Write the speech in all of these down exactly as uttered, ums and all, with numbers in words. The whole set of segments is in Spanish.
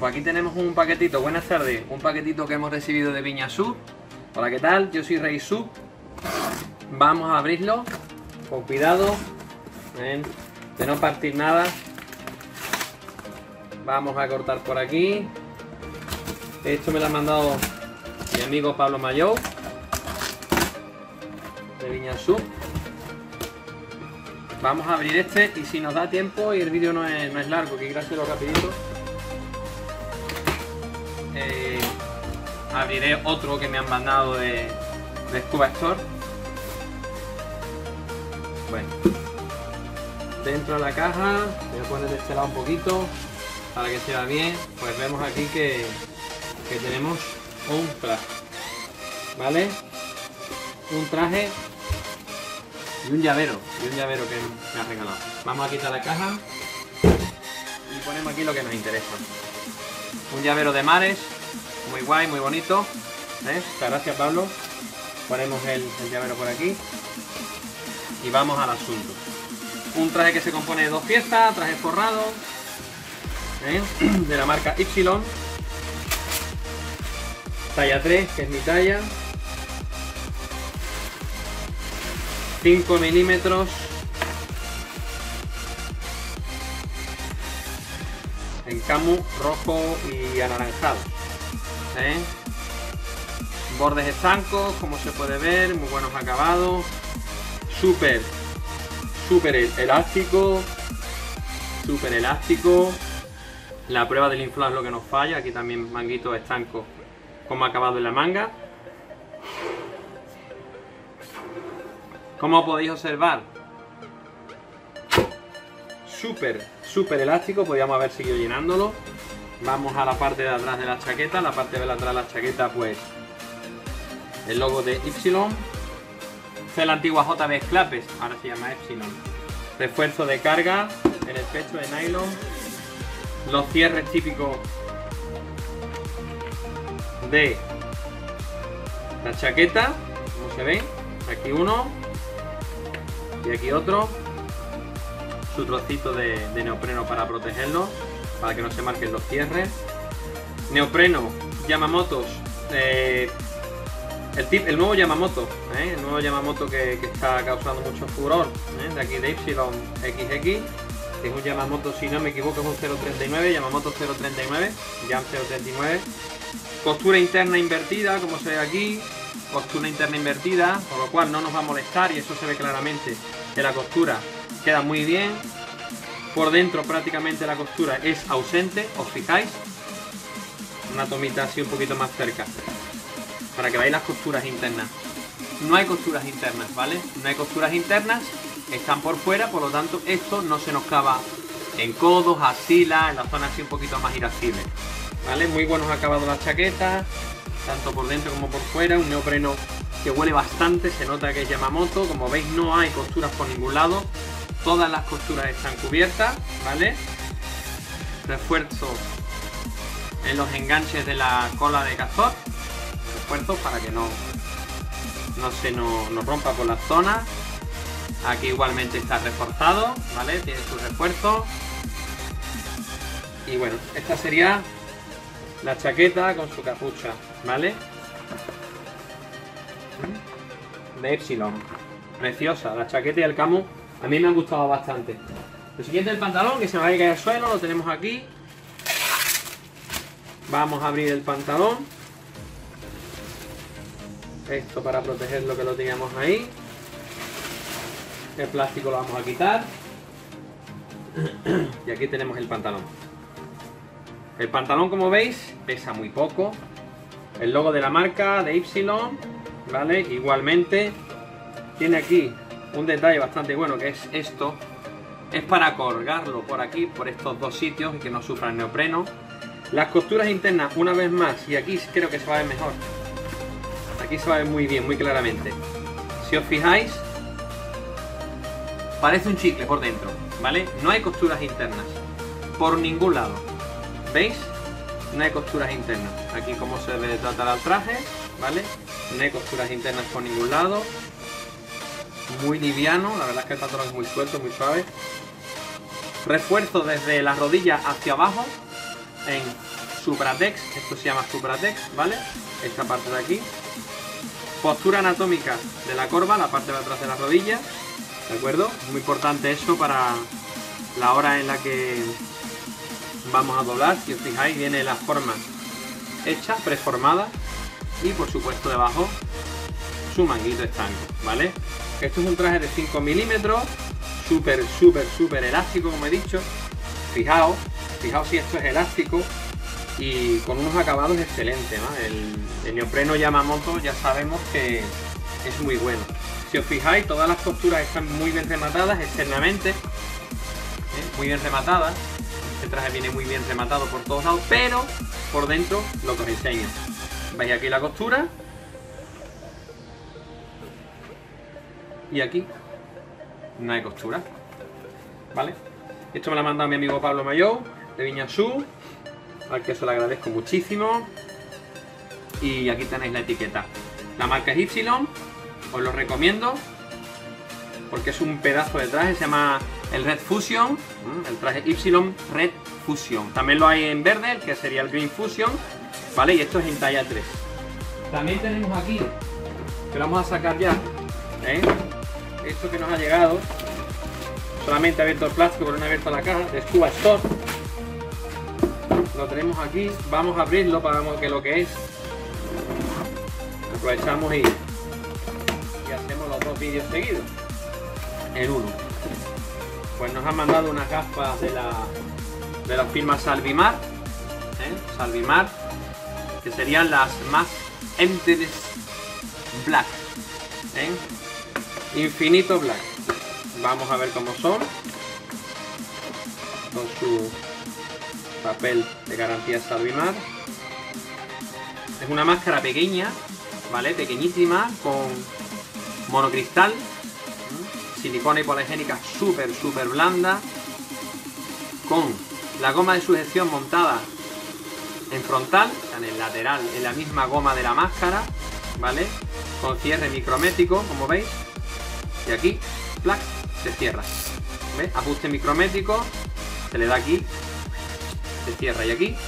pues aquí tenemos un paquetito. Buenas tardes, un paquetito que hemos recibido de Viña Sub. Hola, ¿qué tal? Yo soy Rey Sub. Vamos a abrirlo con cuidado, ¿ven? De no partir nada. Vamos a cortar por aquí. Esto me lo ha mandado mi amigo Pablo Mayou de Viña Sub. Vamos a abrir este y si nos da tiempo y el vídeo no es, no es largo, que quiero hacerlo rapidito, eh, abriré otro que me han mandado de, de Scuba Store. Bueno, dentro de la caja, voy a poner de este lado un poquito para que se vea bien. Pues vemos aquí que, que tenemos un traje, ¿vale? Un traje y un llavero, y un llavero que me ha regalado. Vamos a quitar la caja y ponemos aquí lo que nos interesa. Un llavero de mares, muy guay, muy bonito. ¿Eh? Gracias, Pablo. Ponemos el, el llavero por aquí y vamos al asunto. Un traje que se compone de dos piezas, traje forrado, ¿eh? De la marca Ypsilon, talla tres, que es mi talla. cinco milímetros en camu rojo y anaranjado, ¿eh? Bordes estancos, como se puede ver, muy buenos acabados, súper súper elástico, súper elástico. La prueba del inflado es lo que nos falla. Aquí también manguitos estancos como acabado en la manga. Como podéis observar, súper, súper elástico, podríamos haber seguido llenándolo. Vamos a la parte de atrás de la chaqueta, la parte de atrás de la chaqueta, pues el logo de Ypsilon. Esta es la antigua J B Clapes, ahora se llama Ypsilon. Refuerzo de carga en el pecho de nylon. Los cierres típicos de la chaqueta, como se ven, aquí uno. Y aquí otro, su trocito de, de neopreno para protegerlo, para que no se marquen los cierres. Neopreno, Yamamoto, eh, el, tip, el nuevo Yamamoto, eh, el nuevo Yamamoto que, que está causando mucho furor, eh, de aquí de Ypsilon equis equis, que es un Yamamoto, si no me equivoco, es un cero treinta y nueve, Yamamoto cero treinta y nueve, Jam cero treinta y nueve. Costura interna invertida, como se ve aquí. Costura interna invertida, por lo cual no nos va a molestar y eso se ve claramente que la costura queda muy bien. Por dentro prácticamente la costura es ausente, os fijáis. Una tomita así un poquito más cerca para que veáis las costuras internas. No hay costuras internas, ¿vale? No hay costuras internas, están por fuera, por lo tanto esto no se nos clava en codos, axilas, en la zona así un poquito más irascible, ¿vale? Muy buenos acabados las chaquetas, tanto por dentro como por fuera. Un neopreno que huele bastante, se nota que es Yamamoto. Como veis, no hay costuras por ningún lado, todas las costuras están cubiertas, ¿vale? Refuerzo en los enganches de la cola de castor, refuerzos para que no, no se nos, nos rompa por las zonas. Aquí igualmente está reforzado, ¿vale? Tiene su refuerzo. Y bueno, esta sería la chaqueta con su capucha, ¿vale? De Ypsilon. Preciosa, la chaqueta y el camo a mí me han gustado bastante. Lo siguiente es el pantalón, que se me va a caer al suelo, lo tenemos aquí. Vamos a abrir el pantalón. Esto para proteger lo que lo teníamos ahí. El plástico lo vamos a quitar. Y aquí tenemos el pantalón. El pantalón, como veis, pesa muy poco. El logo de la marca de Ypsilon, ¿vale? Igualmente tiene aquí un detalle bastante bueno, que es esto. Es para colgarlo por aquí, por estos dos sitios, y que no sufra el neopreno. Las costuras internas, una vez más, y aquí creo que se va a ver mejor. Aquí se va a ver muy bien, muy claramente. Si os fijáis, parece un chicle por dentro, ¿vale? No hay costuras internas por ningún lado. ¿Veis? No hay costuras internas. Aquí como se debe tratar al traje, ¿vale? No hay costuras internas por ningún lado. Muy liviano, la verdad es que el pantalón es muy suelto, muy suave. Refuerzo desde la rodilla hacia abajo en Supratex, esto se llama Supratex, ¿vale? Esta parte de aquí. Postura anatómica de la corva, la parte de atrás de la rodilla, ¿de acuerdo? Muy importante eso para la hora en la que vamos a doblar. Si os fijáis, viene la forma hecha, preformada, y por supuesto debajo su manguito estanco, ¿vale? Esto es un traje de cinco milímetros, súper, súper, súper elástico, como he dicho. Fijaos, fijaos si esto es elástico y con unos acabados excelentes, ¿no? El, el neopreno Yamamoto ya sabemos que es muy bueno. Si os fijáis, todas las costuras están muy bien rematadas externamente, ¿eh? Muy bien rematadas. Este traje viene muy bien rematado por todos lados, pero por dentro lo que os enseño. Veis aquí la costura y aquí no hay costura, ¿vale? Esto me lo ha mandado mi amigo Pablo Mayou de Viñasú, al que se lo agradezco muchísimo. Y aquí tenéis la etiqueta. La marca es Y, os lo recomiendo porque es un pedazo de traje, se llama el Red Fusion, el traje Y Red Fusion. También lo hay en verde, el que sería el Green Fusion, ¿vale? Y esto es en talla tres. También tenemos aquí, que lo vamos a sacar ya, ¿eh? Esto que nos ha llegado, solamente ha abierto el plástico pero no ha abierto la caja, de Scuba Store. Lo tenemos aquí, vamos a abrirlo para ver qué es lo que es. Aprovechamos y, y hacemos los dos vídeos seguidos en uno. Pues nos han mandado unas gafas de la, de la firma Salvimar, ¿eh? Salvimar, que serían las más Empted Black, ¿eh? Infinito Black. Vamos a ver cómo son, con su papel de garantía Salvimar. Es una máscara pequeña, ¿vale? Pequeñísima, con monocristal, silicona hipoalergénica súper, súper blanda, con la goma de sujeción montada en frontal, en el lateral, en la misma goma de la máscara, ¿vale? Con cierre micrométrico, como veis, y aquí, ¡plac!, se cierra, ¿ves? Ajuste micrométrico, se le da aquí, se cierra, y aquí.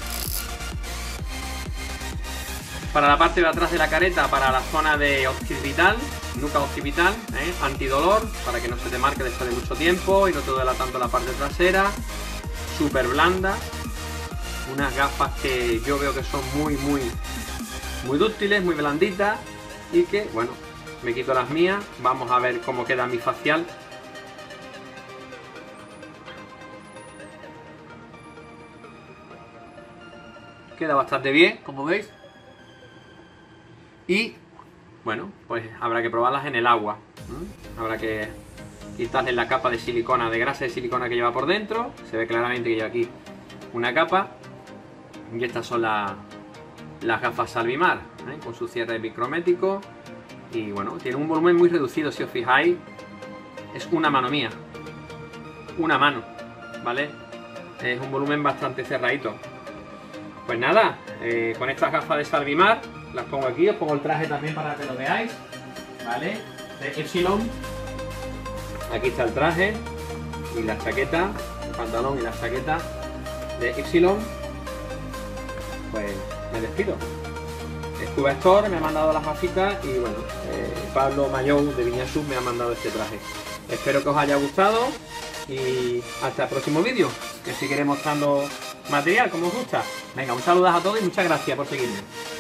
Para la parte de atrás de la careta, para la zona de occipital, nuca occipital, ¿eh? Antidolor, para que no se te marque después de mucho tiempo y no te duela tanto la parte trasera. Súper blanda, unas gafas que yo veo que son muy, muy, muy dúctiles, muy blanditas, y que, bueno, me quito las mías, vamos a ver cómo queda mi facial. Queda bastante bien, como veis. Y bueno, pues habrá que probarlas en el agua. ¿Mm? Habrá que quitarle la capa de silicona, de grasa de silicona que lleva por dentro. Se ve claramente que lleva aquí una capa. Y estas son la, las gafas Salvimar, ¿eh? Con su cierre micrométrico. Y bueno, tiene un volumen muy reducido, si os fijáis. Es una mano mía. Una mano, ¿vale? Es un volumen bastante cerradito. Pues nada, eh, con estas gafas de Salvimar las pongo aquí, os pongo el traje también para que lo veáis, ¿vale? De Epsilon. Aquí está el traje y la chaqueta, el pantalón y la chaqueta de Epsilon. Pues me despido. Scuba Store me ha mandado las gafitas y bueno, eh, Pablo Mayou de Viñasú me ha mandado este traje. Espero que os haya gustado y hasta el próximo vídeo, que seguiré mostrando material como os gusta. Venga, un saludo a todos y muchas gracias por seguirme.